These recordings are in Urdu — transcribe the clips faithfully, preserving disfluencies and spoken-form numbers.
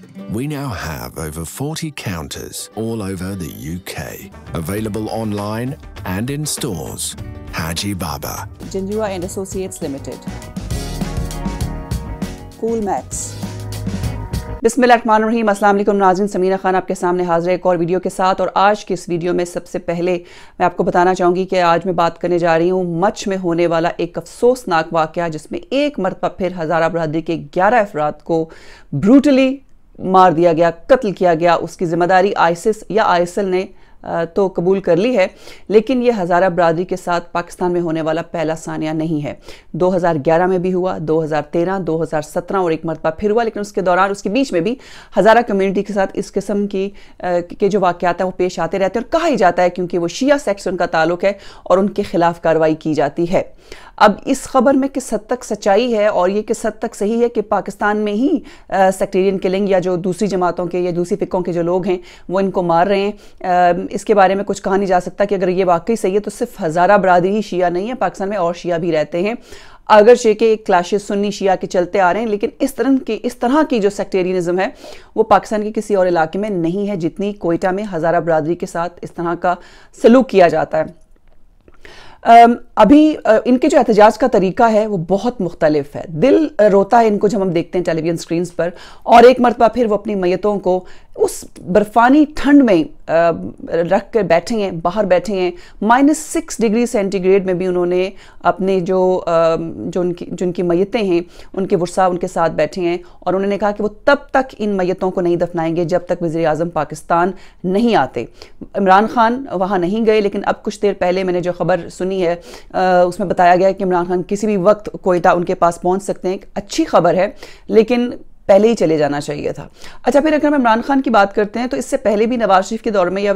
We now have over forty counters all over the U K, available online and in stores. Haji Baba, Jinjua and Associates Limited, Cool Max. बिस्मिल्लाहिर्रहमानिर्रहीम, अस्सलाम वालेकुम नाज़रीन, समीना खान आपके सामने हाजिर है एक और वीडियो के साथ। और आज की इस वीडियो में सबसे पहले मैं आपको बताना चाहूँगी कि आज मैं बात करने जा रही हूँ मच में होने वाला एक अफसोसनाक वाक़या, जिसमें एक मरतबा फिर हज़ारा बरादरी के ग्यारह अफराद को ब्रूटली मार दिया गया, कत्ल किया गया। उसकी ज़िम्मेदारी आईसिस या आईएसएल ने तो कबूल कर ली है, लेकिन ये हज़ारा बरादरी के साथ पाकिस्तान में होने वाला पहला सानिया नहीं है। दो हज़ार ग्यारह में भी हुआ, दो हज़ार तेरह, दो हज़ार सत्रह और एक मरतबा फिर हुआ, लेकिन उसके दौरान उसके बीच में भी हज़ारा कम्युनिटी के साथ इस किस्म की के जो वाक़यात हैं वो पेश आते रहते हैं। और कहा ही जाता है क्योंकि वो शिया सेक्ट से उनका ताल्लुक है और उनके खिलाफ कार्रवाई की जाती है। अब इस खबर में किस हद तक सच्चाई है और ये किस हद तक सही है कि पाकिस्तान में ही सेक्टेरियन किलिंग या जो दूसरी जमातों के या दूसरी फ़िकों के जो लोग हैं वो इनको मार रहे हैं, इसके बारे में कुछ कहा नहीं जा सकता कि अगर ये वाकई सही है तो सिर्फ हज़ारा बरादरी ही शिया नहीं है, पाकिस्तान में और शिया भी रहते हैं। अगर शे के क्लैशेस सुन्नी शिया के चलते आ रहे हैं, लेकिन इस तरह की इस तरह की जो सेक्टेरियनिज्म है वो पाकिस्तान के किसी और इलाके में नहीं है जितनी क्वेटा में हज़ारा बरादरी के साथ इस तरह का सलूक किया जाता है। अभी इनके जो एहतजाज का तरीका है वो बहुत मुख्तलिफ है। दिल रोता है इनको जब हम देखते हैं टेलीविजन स्क्रीन्स पर, और एक मरतबा फिर वो अपनी मैयतों को उस बर्फानी ठंड में रख कर बैठे हैं, बाहर बैठे हैं। माइनस सिक्स डिग्री सेंटीग्रेड में भी उन्होंने अपने जो जो उनकी जो उनकी मैयतें हैं उनके वर्सा उनके साथ बैठे हैं, और उन्होंने कहा कि वो तब तक इन मैयतों को नहीं दफनाएंगे जब तक वज़ीर आज़म पाकिस्तान नहीं आते। इमरान खान वहाँ नहीं गए, लेकिन अब कुछ देर पहले मैंने जो खबर सुनी है उसमें बताया गया कि इमरान खान किसी भी वक्त क्वेटा उनके पास पहुँच सकते हैं। एक अच्छी खबर है, लेकिन पहले ही चले जाना चाहिए था। अच्छा, फिर अगर हम इमरान खान की बात करते हैं तो इससे पहले भी नवाज शरीफ के दौर में या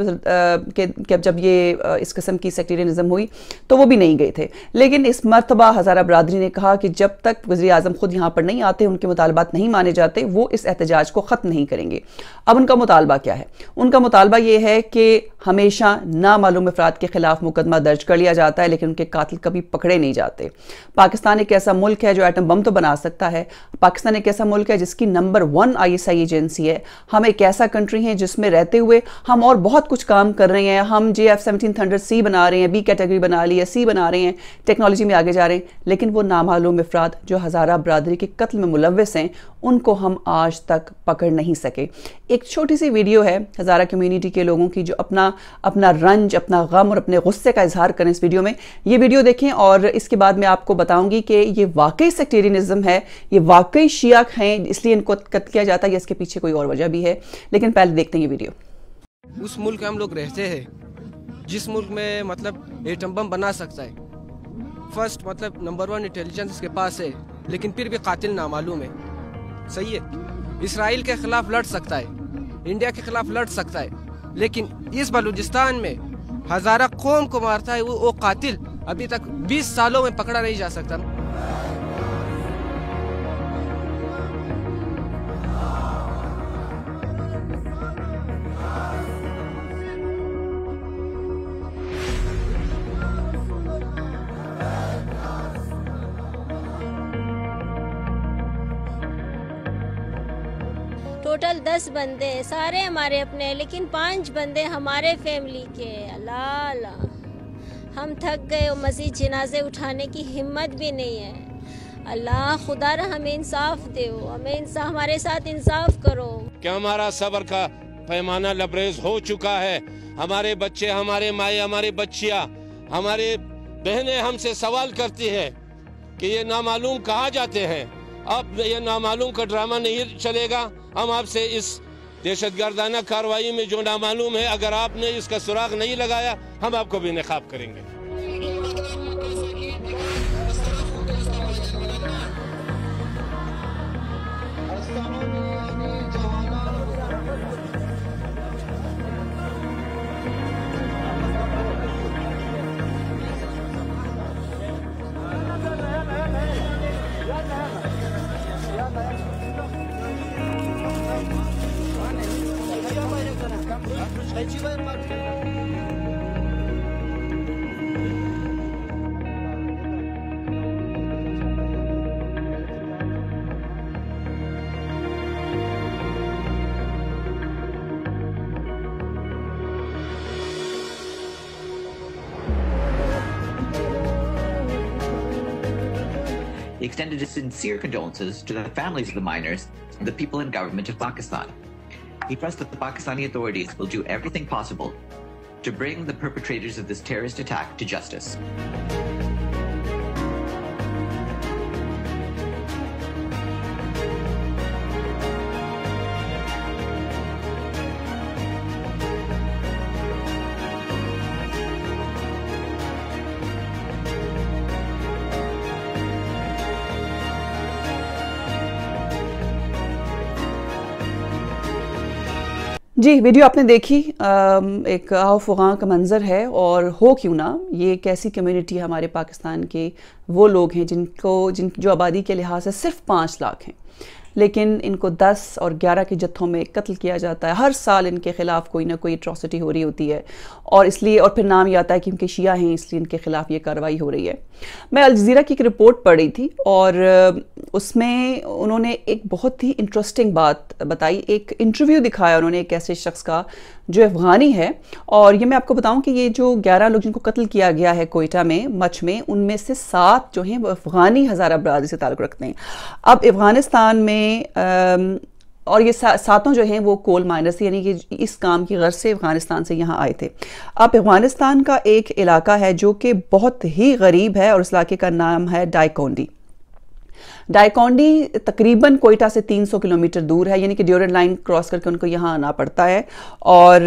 के जब ये इस किस्म की सेक्टेरियनिज्म हुई तो वो भी नहीं गए थे, लेकिन इस मरतबा हज़ारा बरादरी ने कहा कि जब तक वज़ीर आज़म खुद यहाँ पर नहीं आते, उनके मुतालबात नहीं माने जाते, वो इस एहतजाज को ख़त्म नहीं करेंगे। अब उनका मुतालबा क्या है? उनका मुतालबा ये है कि हमेशा नामालूम अफराद के खिलाफ मुकदमा दर्ज कर लिया जाता है, लेकिन उनके कातिल कभी पकड़े नहीं जाते। पाकिस्तान एक ऐसा मुल्क है जो एटम बम तो बना सकता है, पाकिस्तान एक ऐसा मुल्क है जिसकी नंबर वन आईएसआई एजेंसी है। हम एक ऐसा कंट्री है जिसमें रहते हुए हम और बहुत कुछ काम कर रहे हैं। हम J F seventeen hundred C बना रहे हैं, बी कैटेगरी बना ली है, सी बना रहे हैं, टेक्नोलॉजी में आगे जा रहे हैं, लेकिन वो नामालूम अफराद जो हज़ारा बरादरी के कत्ल में मुलव्वस हैं उनको हम आज तक पकड़ नहीं सके। एक छोटी सी वीडियो है हज़ारा कम्युनिटी के लोगों की जो अपना अपना रंज, अपना गम और अपने गुस्से का इजहार करें इस वीडियो में। ये वीडियो देखें और इसके बाद मैं आपको बताऊंगी कि ये वाकई सेक्टेरियनिज्म है, ये वाकई शिया हैं इसलिए इनको कत्ल किया जाता है या इसके पीछे कोई और वजह भी है। लेकिन पहले देखते हैं ये वीडियो। उस मुल्क में हम लोग रहते हैं जिस मुल्क में मतलब एटम बम बना सकता है। फर्स्ट मतलब नंबर वन इंटेलिजेंस इसके पास है, लेकिन फिर भी कातिल नामालूम है। सही है, इसराइल के खिलाफ लड़ सकता है, इंडिया के खिलाफ लड़ सकता है, लेकिन इस बलूचिस्तान में हज़ारा कौम को मारता है वो, वो कातिल अभी तक बीस सालों में पकड़ा नहीं जा सकता। टोटल दस बंदे हैं, सारे हमारे अपने हैं, लेकिन पांच बंदे हमारे फैमिली के। अल्लाह अल्लाह, हम थक गए और मज़ीद जनाजे उठाने की हिम्मत भी नहीं है। अल्लाह खुदा हमें इंसाफ दे, हमें इंसाफ, हमारे साथ इंसाफ करो। क्या हमारा सब्र का पैमाना लबरेज हो चुका है? हमारे बच्चे, हमारे माए, हमारी बच्चियां, हमारे बहनें हमसे सवाल करती है कि ये नामालूम कहाँ जाते हैं। अब ये नामालूम का ड्रामा नहीं चलेगा। हम आपसे इस दहशतगर्दाना कार्रवाई में जो नामालूम है, अगर आपने इसका सुराग नहीं लगाया, हम आपको भी नकाब करेंगे। He extended his sincere condolences to the families of the miners and the people and government of Pakistan. He trusts that the Pakistani authorities will do everything possible to bring the perpetrators of this terrorist attack to justice. جی ویڈیو آپ نے دیکھی، ایک آف وغاں کا منظر ہے، اور ہو کیوں نہ یہ ایک ایسی کمیونٹی ہمارے پاکستان کے وہ لوگ ہیں جن کو جن جو آبادی کے لحاظ سے صرف پانچ لاکھ ہیں، لیکن ان کو دس اور گیارہ کے جتھوں میں قتل کیا جاتا ہے. ہر سال ان کے خلاف کوئی نہ کوئی اٹراسٹی ہو رہی ہوتی ہے، اور اس لیے اور پھر نام یہ آتا ہے کہ ان کے شیعہ ہیں اس لیے ان کے خلاف یہ کارروائی ہو رہی ہے. میں الجزیرہ کی ایک رپورٹ پڑھ رہی تھی، اور اس میں انہوں نے ایک بہت ہی انٹرسٹنگ بات بتائی. ایک انٹرویو دکھایا انہوں نے ایک ایسے شخص کا جو افغانی ہے، اور یہ میں آپ کو بتاؤں کہ یہ جو گیارہ لوگ جن کو قتل کیا گیا ہے کوئٹہ میں، مچ میں، ان میں سے سات جو ہیں وہ افغانی ہزارہ برادری سے تعلق رکھتے ہیں. اب افغانستان میں اور یہ ساتوں جو ہیں وہ کول مائنرز، یعنی کہ اس کام کی غرض سے افغانستان سے یہاں آئے تھے. اب افغانستان کا ایک علاقہ ہے جو کہ بہت ہی غریب ہے، اور اس علاقے کا نام ہے ڈائیکونڈی. ڈائیکونڈی تقریباً کوئٹہ سے تین سو کلومیٹر دور ہے، یعنی کہ ڈیورنڈ لائن کراس کر کے ان کو یہاں آنا پڑتا ہے، اور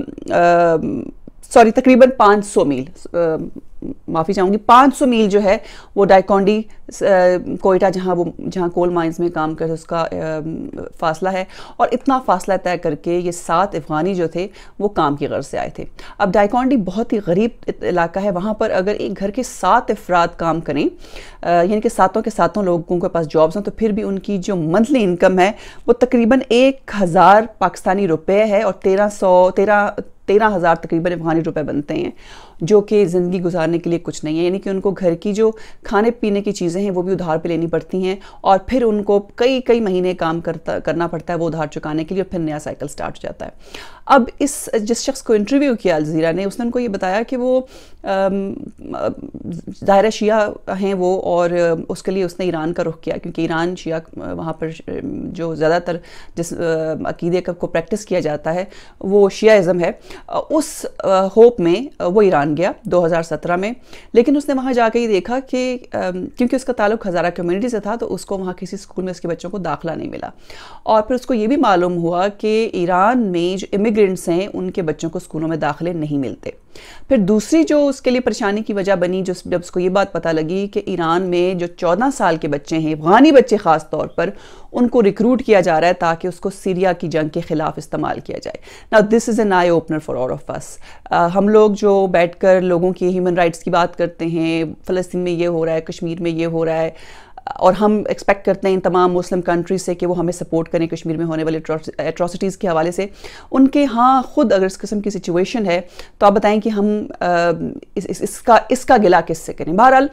سوری تقریباً پانچ سو میل، معافی چاہوں گی، پانچ سو میل جو ہے وہ ڈائیکونڈی کوئٹہ جہاں وہ جہاں کول مائنز میں کام کرتے اس کا فاصلہ ہے. اور اتنا فاصلہ طے کر کے یہ سات افغانی جو تھے وہ کام کی غرض سے آئے تھے. اب ڈائیکونڈی بہت ہی غریب علاقہ ہے، وہاں پر اگر ایک گھر کے سات افراد کام کریں، یعنی کہ ساتوں کے ساتوں لوگوں کے پاس جابز ہیں، تو پھر بھی ان کی جو منتھلی انکم ہے وہ تقریباً ایک ہزار پاکستانی روپے ہے، اور تیرہ سو تیرہ تیرہ ہزار تقریباً افغانی روپے بنتے ہیں، جو کہ زندگی گزارنے کے لیے کچھ نہیں ہے. یعنی کہ ان کو گھر کی جو کھانے پینے کی چیزیں ہیں وہ بھی ادھار پہ لینی پڑتی ہیں، اور پھر ان کو کئی کئی مہینے کام کرتا کرنا پڑتا ہے وہ ادھار چکانے کے لیے، اور پھر نیا سائیکل سٹارٹ ہو جاتا ہے. اب اس جس شخص کو انٹرویو کیا الجزیرہ نے، اس نے ان کو یہ بتایا کہ وہ ظاہر شیعہ ہیں وہ، اور اس کے لیے اس نے ایران کا رخ کیا، کیونکہ ایران شیعہ وہاں پر جو زیادہ تر جس عقیدے کو پریکٹس کیا جاتا ہے وہ شیعہ ازم ہے. اس ہوپ میں وہ ایران گیا دو ہزار سترہ میں، لیکن اس نے وہاں جا کے یہ دیکھا کہ کیونکہ اس کا تعلق ہزارہ کمیونٹی سے تھا، تو اس کو وہاں کسی اسکول میں اس کے بچوں کو داخلہ نہیں ملا. اور پھر اس کو یہ بھی معلوم ہوا کہ ایران میں جو امیگرینٹس ہیں ان کے بچوں کو اسکولوں میں داخلے نہیں ملتے. پھر دوسری جو اس کے لیے پریشانی کی وجہ بنی، جو جب اس کو یہ بات پتہ لگی کہ ایران میں جو چودہ سال کے بچے ہیں، افغانی بچے خاص طور پر، ان کو ریکروٹ کیا جا رہا ہے تاکہ اس کو سیریا کی جنگ کے خلاف استعمال کیا جائے. Now this is an eye opener for all of us. ہم لوگ جو بیٹھ کر لوگوں کی ہیومن رائٹس کی بات کرتے ہیں، فلسطین میں یہ ہو رہا ہے، کشمیر میں یہ ہو رہا ہے، اور ہم ایکسپیکٹ کرتے ہیں ان تمام مسلم کنٹریز سے کہ وہ ہمیں سپورٹ کریں کشمیر میں ہونے والے ایٹراسٹیز کے حوالے سے. ان کے ہاں خود اگر اس قسم کی سچویشن ہے تو آپ بتائیں کہ ہم اس, اس, اس کا اس کا گلہ کس سے کریں. بہرحال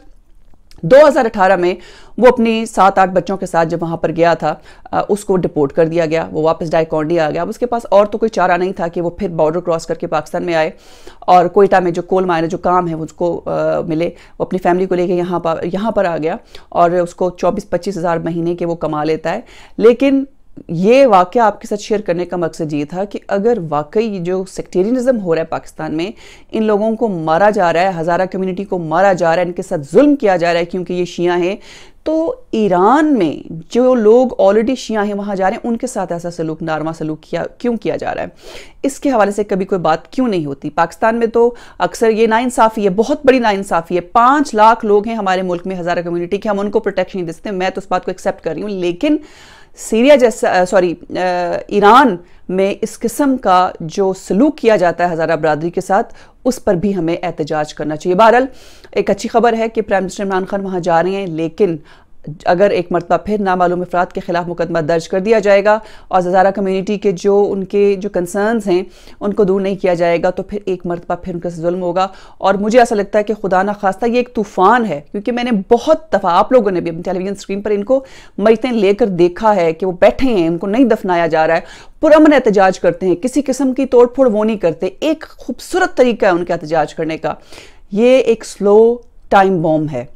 دو ہزار اٹھارہ میں وہ اپنی سات آٹھ بچوں کے ساتھ جب وہاں پر گیا تھا، اس کو ڈپورٹ کر دیا گیا، وہ واپس ڈائیکونڈی آ گیا. اب اس کے پاس اور تو کوئی چارہ نہیں تھا کہ وہ پھر بارڈر کراس کر کے پاکستان میں آئے، اور کوئٹہ میں جو کول مائنر جو کام ہے اس کو ملے. وہ اپنی فیملی کو لے کے یہاں پر یہاں پر آ گیا، اور اس کو چوبیس پچیس ہزار مہینے کے وہ کما لیتا ہے. لیکن یہ واقعہ آپ کے ساتھ شیئر کرنے کا مقصد یہ تھا کہ اگر واقعی جو سیکٹیرینزم ہو رہا ہے پاکستان میں، ان لوگوں کو مارا جا رہا ہے، ہزارہ کمیونٹی کو مارا جا رہا ہے، ان کے ساتھ ظلم کیا جا رہا ہے کیونکہ یہ شیعہ ہیں، تو ایران میں جو لوگ آلریڈی شیعہ ہیں وہاں جا رہے ہیں، ان کے ساتھ ایسا سلوک ناروا سلوک کیا کیوں کیا جا رہا ہے؟ اس کے حوالے سے کبھی کوئی بات کیوں نہیں ہوتی؟ پاکستان میں تو اکثر یہ ناانصافی ہے، بہت بڑی ناانصافی ہے. پانچ لاکھ لوگ ہیں ہمارے ملک میں ہزارہ کمیونٹی کے، ہم ان کو پروٹیکشن نہیں دے سکتے. میں تو اس بات کو ایکسیپٹ کر رہی ہوں، لیکن سیریا جیسا سوری ایران میں اس قسم کا جو سلوک کیا جاتا ہے ہزارہ برادری کے ساتھ، اس پر بھی ہمیں احتجاج کرنا چاہیے. بہرحال ایک اچھی خبر ہے کہ پرائم منسٹر عمران خان وہاں جا رہے ہیں، لیکن اگر ایک مرتبہ پھر نامعلوم افراد کے خلاف مقدمہ درج کر دیا جائے گا اور ہزارہ کمیونٹی کے جو ان کے جو کنسرنز ہیں ان کو دور نہیں کیا جائے گا، تو پھر ایک مرتبہ پھر ان کا ظلم ہوگا. اور مجھے ایسا لگتا ہے کہ خدا نہ خواستہ یہ ایک طوفان ہے، کیونکہ میں نے بہت دفعہ آپ لوگوں نے بھی اپنی ٹیلی ویژن اسکرین پر ان کو میتیں لے کر دیکھا ہے کہ وہ بیٹھے ہیں، ان کو نہیں دفنایا جا رہا ہے، پرامن احتجاج کرتے ہیں، کسی قسم کی توڑ پھوڑ وہ نہیں کرتے. ایک خوبصورت طریقہ ہے ان کا احتجاج کرنے کا. یہ ایک سلو ٹائم بوم ہے.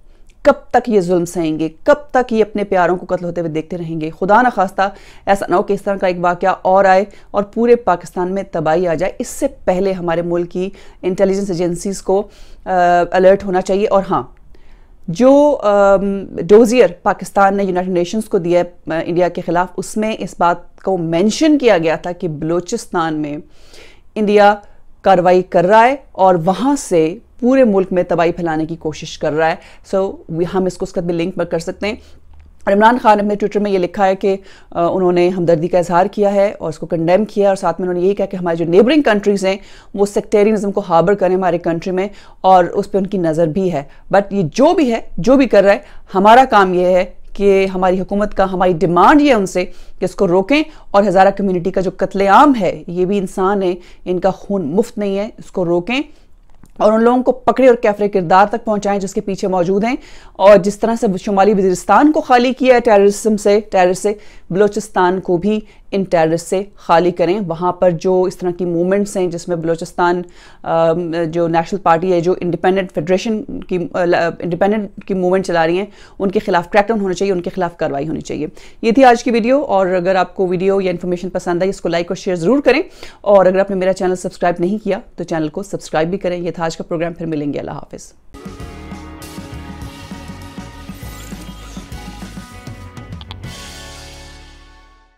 کب تک یہ ظلم سہیں گے؟ کب تک یہ اپنے پیاروں کو قتل ہوتے ہوئے دیکھتے رہیں گے؟ خدا نہ خواستہ ایسا نہ ہو کہ اس طرح کا ایک واقعہ اور آئے اور پورے پاکستان میں تباہی آ جائے۔ اس سے پہلے ہمارے ملک کی انٹیلیجنس ایجنسیز کو الرٹ ہونا چاہیے۔ اور ہاں، جو ڈوزیئر پاکستان نے یونائٹڈ نیشنز کو دیا ہے انڈیا کے خلاف، اس میں اس بات کو مینشن کیا گیا تھا کہ بلوچستان میں انڈیا کارروائی کر رہا ہے اور وہاں سے پورے ملک میں تباہی پھیلانے کی کوشش کر رہا ہے۔ سو ہم اس کو اس کا بھی لنک کر سکتے ہیں۔ اور عمران خان نے اپنے ٹویٹر میں یہ لکھا ہے کہ انہوں نے ہمدردی کا اظہار کیا ہے اور اس کو کنڈیم کیا، اور ساتھ میں انہوں نے یہ کہا کہ ہمارے جو نیبرنگ کنٹریز ہیں وہ سیکٹیرینزم کو ہاربر کریں ہمارے کنٹری میں، اور اس پہ ان کی نظر بھی ہے۔ بٹ یہ جو بھی ہے، جو بھی کر رہا ہے، ہمارا کام یہ ہے کہ ہماری حکومت کا، ہماری ڈیمانڈ یہ ہے ان سے کہ اس کو روکیں، اور ہزارہ کمیونٹی کا جو قتل عام ہے، یہ بھی انسان ہے، ان کا خون مفت نہیں ہے، اس کو روکیں اور ان لوگوں کو پکڑے اور کیفر کردار تک پہنچائیں جس کے پیچھے موجود ہیں۔ اور جس طرح سے شمالی وزیرستان کو خالی کیا ہے ٹیررزم سے، ٹیرر سے، بلوچستان کو بھی ان ٹیررسٹ سے خالی کریں۔ وہاں پر جو اس طرح کی موومنٹس ہیں جس میں بلوچستان جو نیشنل پارٹی ہے، جو انڈیپینڈنٹ فیڈریشن کی انڈیپینڈنٹ کی موومنٹ چلا رہی ہیں، ان کے خلاف کریک ڈاؤن ہونا چاہیے، ان کے خلاف کارروائی ہونی چاہیے۔ یہ تھی آج کی ویڈیو، اور اگر آپ کو ویڈیو یا انفارمیشن پسند آئی، اس کو لائک اور شیئر ضرور کریں، اور اگر آپ نے میرا چینل سبسکرائب نہیں کیا تو چینل کو سبسکرائب بھی کریں۔ یہ تھا آج کا پروگرام، پھر ملیں گے۔ اللہ حافظ۔